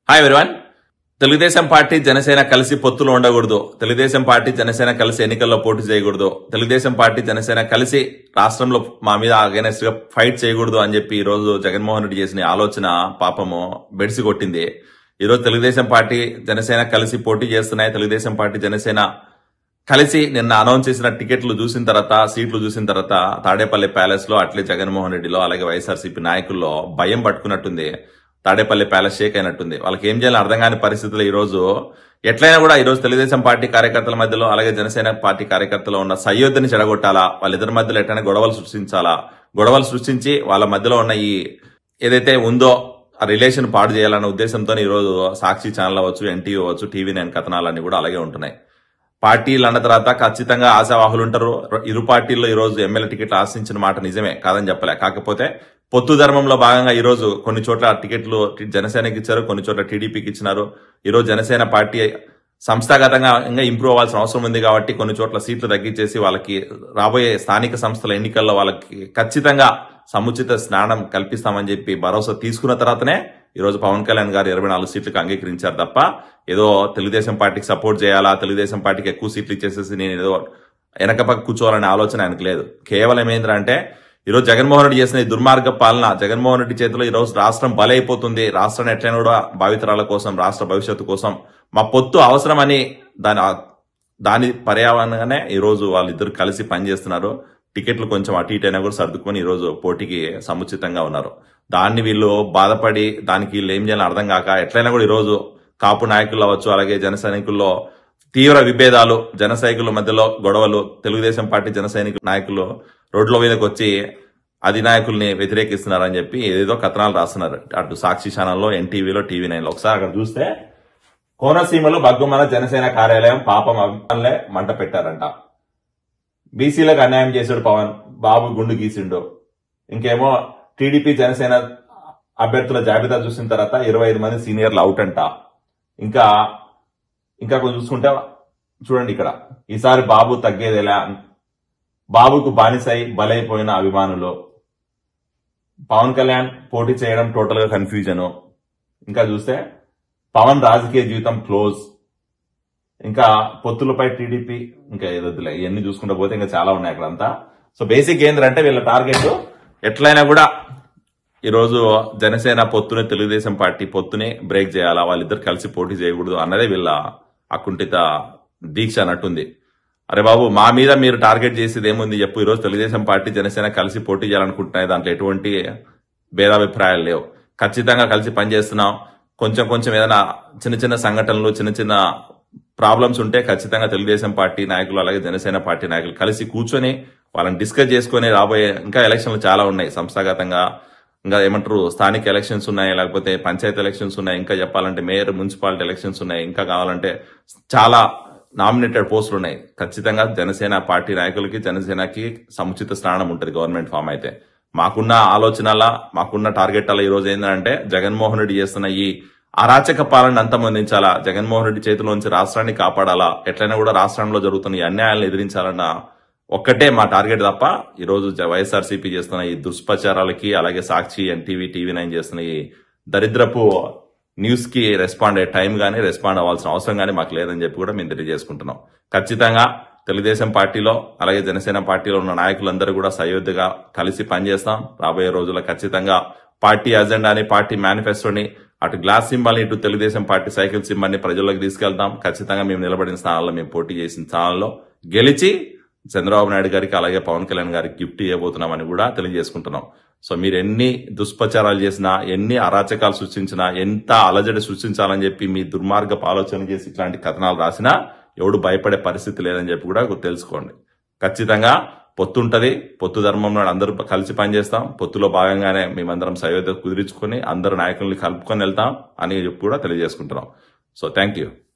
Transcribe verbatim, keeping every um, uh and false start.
Hi everyone. Telugu Desam party Jana Sena కలిసి పొత్తులు ఉండకూడదు, తెలుగుదేశం పార్టీ జనసేన కలిసి ఎన్నికల్లో పోటీ చేయకూడదు, తెలుగుదేశం పార్టీ జనసేన కలిసి రాష్ట్రంలో మా మీద అగైనెస్ట్ గా ఫైట్ చేయకూడదు అని చెప్పి ఈ రోజు జగన్మోహన్ రెడ్డి చేసిన ఆలోచన పాపము బెడిసి కొట్టింది. ఈ రోజు తెలుగుదేశం పార్టీ జనసేన కలిసి పోటీ చేస్తున్నాయి. తెలుగుదేశం పార్టీ జనసేన కలిసి నిన్న అనౌన్స్ చేసిన టికెట్లు చూసిన తర్వాత, సీట్లు చూసిన తర్వాత తాడేపల్లి ప్యాలెస్ లో, అట్లే జగన్మోహన్ రెడ్డిలో, అలాగే వైఎస్ఆర్సీపీ నాయకుల్లో భయం పట్టుకున్నట్టుంది. తాడేపల్లి ప్యాలెస్ షేక్ అయినట్టుంది. వాళ్ళకి ఏం చేయాలని అర్థం కాని పరిస్థితుల్లో ఈ రోజు ఎట్లయినా కూడా ఈ రోజు తెలుగుదేశం పార్టీ కార్యకర్తల మధ్యలో, అలాగే జనసేన పార్టీ కార్యకర్తలు ఉన్న సయోధ్యని చెడగొట్టాలా, వాళ్ళిద్దరి మధ్యలో ఎట్లయినా గొడవలు సృష్టించాలా, గొడవలు సృష్టించి వాళ్ళ మధ్యలో ఉన్న ఈ ఏదైతే ఉందో ఆ రిలేషన్ పాడు చేయాలన్న ఉద్దేశంతో ఈ రోజు సాక్షి ఛానల్ అవ్వచ్చు, ఎన్టీవీ అవ్వచ్చు, టీవీ నైన్ కథనాలన్నీ కూడా అలాగే ఉంటున్నాయి. పార్టీలు అన్న తర్వాత ఖచ్చితంగా ఆశావాహులు ఉంటారు. ఇరు పార్టీల్లో ఈ రోజు ఎమ్మెల్యే టికెట్లు ఆశించిన మాట నిజమే, కాదని చెప్పలే. కాకపోతే పొత్తు ధర్మంలో భాగంగా ఈ రోజు కొన్ని చోట్ల టికెట్లు జనసేనకి ఇచ్చారు, కొన్ని చోట్ల టీడీపీకి ఇచ్చినారు. ఈ రోజు జనసేన పార్టీ సంస్థాగతంగా ఇంకా ఇంప్రూవ్ అవ్వాల్సిన అవసరం ఉంది కాబట్టి కొన్ని చోట్ల సీట్లు తగ్గించేసి వాళ్ళకి రాబోయే స్థానిక సంస్థల ఎన్నికల్లో వాళ్ళకి ఖచ్చితంగా సముచిత స్నానం కల్పిస్తామని చెప్పి భరోసా తీసుకున్న తర్వాతనే ఈ రోజు పవన్ కళ్యాణ్ గారు ఇరవై నాలుగు సీట్లకు అంగీకరించారు తప్ప ఏదో తెలుగుదేశం పార్టీకి సపోర్ట్ చేయాలా, తెలుగుదేశం పార్టీకి ఎక్కువ సీట్లు ఇచ్చేసేసి నేను ఏదో వెనకపక్క కూర్చోవాలనే ఆలోచన ఆయనకు లేదు. కేవలం ఏంటంటే ఈ రోజు జగన్మోహన్ రెడ్డి చేసిన ఈ దుర్మార్గ పాలన, జగన్మోహన్ రెడ్డి చేతిలో ఈ రోజు రాష్ట్రం బలైపోతుంది. రాష్ట్రాన్ని ఎట్లయినా కూడా భావితరాల కోసం, రాష్ట్ర భవిష్యత్తు కోసం మా పొత్తు అవసరమని దాని దాని పర్యావరణంగానే ఈ రోజు వాళ్ళిద్దరు కలిసి పనిచేస్తున్నారు. టికెట్లు కొంచెం అటు ఇటు అయినా కూడా సర్దుకొని ఈ రోజు పోటీకి సముచితంగా ఉన్నారు. దాన్ని వీళ్ళు బాధపడి దానికి వీళ్ళు ఏం చేయాలని అర్థం కాక ఎట్లయినా కూడా ఈ రోజు కాపు నాయకులు అవ్వచ్చు, అలాగే జన సైనికుల్లో తీవ్ర విభేదాలు, జన సైనికుల మధ్యలో గొడవలు, తెలుగుదేశం పార్టీ జన సైనిక నాయకులు రోడ్ల మీదకి వచ్చి అధినాయకుల్ని వ్యతిరేకిస్తున్నారని చెప్పి ఏదేదో కథనాలు రాస్తున్నారు. అటు సాక్షి ఛానల్లో, ఎన్టీవీలో, టీవీ నైన్ లో. ఒకసారి అక్కడ చూస్తే కోనసీమలో బగ్గుమన జనసేన కార్యాలయం పాపం అభిమానులే మంట పెట్టారంట. బీసీలకు అన్యాయం చేశాడు పవన్, బాబు గుండు గీసిండు. ఇంకేమో టీడీపీ జనసేన అభ్యర్థుల జాబితా చూసిన తర్వాత ఇరవై ఐదు మంది సీనియర్లు అవుట్ అంట. ఇంకా ఇంకా కొంచెం చూసుకుంటే చూడండి ఇక్కడ, ఈసారి బాబు తగ్గేదేలా, బాబుకు బానిసై బలైపోయిన అభిమానులు, పవన్ కళ్యాణ్ పోటీ చేయడం టోటల్ గా కన్ఫ్యూజన్. ఇంకా చూస్తే పవన్ రాజకీయ జీవితం క్లోజ్. ఇంకా పొత్తులపై టీడీపీ, ఇంకా ఏదొద్దులే, ఇవన్నీ చూసుకుంటూ పోతే ఇంకా చాలా ఉన్నాయి అక్కడంతా. సో బేసిక్ ఏంటంటే వీళ్ళ టార్గెట్ ఎట్లయినా కూడా ఈరోజు జనసేన పొత్తుని, తెలుగుదేశం పార్టీ పొత్తుని బ్రేక్ చేయాలా, వాళ్ళిద్దరు కలిసి పోటీ చేయకూడదు అన్నదే వీళ్ళ అకుంఠిత దీక్ష అన్నట్టుంది. అరే బాబు, మా మీద మీరు టార్గెట్ చేసేది ఏముంది చెప్పు. ఈరోజు తెలుగుదేశం పార్టీ జనసేన కలిసి పోటీ చేయాలనుకుంటున్నాయి, దాంట్లో ఎటువంటి భేదాభిప్రాయాలు లేవు. ఖచ్చితంగా కలిసి పనిచేస్తున్నాం. కొంచెం కొంచెం ఏదైనా చిన్న చిన్న సంఘటనలు, చిన్న చిన్న ప్రాబ్లమ్స్ ఉంటే ఖచ్చితంగా తెలుగుదేశం పార్టీ నాయకులు, అలాగే జనసేన పార్టీ నాయకులు కలిసి కూర్చొని వాళ్ళని డిస్కస్ చేసుకుని రాబోయే ఇంకా ఎలక్షన్లు చాలా ఉన్నాయి సంస్థాగతంగా. ఇంకా ఏమంటారు, స్థానిక ఎలక్షన్స్ ఉన్నాయి, లేకపోతే పంచాయతీ ఎలక్షన్స్ ఉన్నాయి, ఇంకా చెప్పాలంటే మేయర్, మున్సిపాలిటీ ఎలక్షన్స్ ఉన్నాయి, ఇంకా కావాలంటే చాలా నామినేటెడ్ పోస్టులు ఉన్నాయి. ఖచ్చితంగా జనసేన పార్టీ నాయకులకి, జనసేనకి సముచిత స్థానం ఉంటుంది గవర్నమెంట్ ఫామ్ అయితే. మాకున్న ఆలోచనల, మాకున్న టార్గెట్ అలా ఈ రోజు ఏంటంటే జగన్మోహన్ రెడ్డి చేస్తున్న ఈ అరాచక పాలన అంతమొందించాలా, జగన్మోహన్ రెడ్డి చేతిలోంచి రాష్ట్రాన్ని కాపాడాలా, ఎట్లయినా కూడా రాష్ట్రంలో జరుగుతున్న ఈ అన్యాయాలను ఎదిరించాలన్న ఒక్కటే మా టార్గెట్ తప్ప ఈ రోజు వైఎస్ఆర్సీపీ చేస్తున్న ఈ దుష్ప్రచారాలకి, అలాగే సాక్షి, ఎన్టీవీ, టీవీ నైన్ చేస్తున్న ఈ దరిద్రపు న్యూస్ కి రెస్పాండ్ అయ్యే టైం గానీ, రెస్పాండ్ అవ్వాల్సిన అవసరం గానీ మాకు లేదని చెప్పి కూడా మేము తెలియజేసుకుంటున్నాం. ఖచ్చితంగా తెలుగుదేశం పార్టీలో, అలాగే జనసేన పార్టీలో ఉన్న నాయకులందరూ కూడా సయోధ్యగా కలిసి పనిచేస్తాం. రాబోయే రోజుల్లో ఖచ్చితంగా పార్టీ అజెండాని, పార్టీ మేనిఫెస్టోని, అటు గ్లాస్ సింబల్ ని, ఇటు తెలుగుదేశం పార్టీ సైకిల్ సింబల్ ని ప్రజల్లోకి తీసుకెళ్తాం. ఖచ్చితంగా మేము నిలబడిన స్థానాల్లో, మేము పోటీ చేసిన స్థానాల్లో గెలిచి చంద్రబాబు నాయుడు గారికి, అలాగే పవన్ కళ్యాణ్ గారికి గిఫ్ట్ ఇవ్వబోతున్నామని కూడా తెలియజేసుకుంటున్నాం. సో మీరు ఎన్ని దుష్ప్రచారాలు చేసినా, ఎన్ని అరాచకాలు సృష్టించినా, ఎంత అలజడి సృష్టించాలని చెప్పి మీ దుర్మార్గపు ఆలోచన చేసి ఇట్లాంటి కథనాలు రాసినా ఎవడు భయపడే పరిస్థితి లేదని చెప్పి కూడా తెలుసుకోండి. ఖచ్చితంగా పొత్తు ఉంటది. పొత్తు ధర్మంలో అందరూ కలిసి పనిచేస్తాం. పొత్తులో భాగంగానే మేమందరం సయోధ్య కుదిరించుకొని అందరు నాయకుల్ని కలుపుకొని వెళ్తాం అని చెప్పి కూడా తెలియజేసుకుంటున్నాం. So thank you.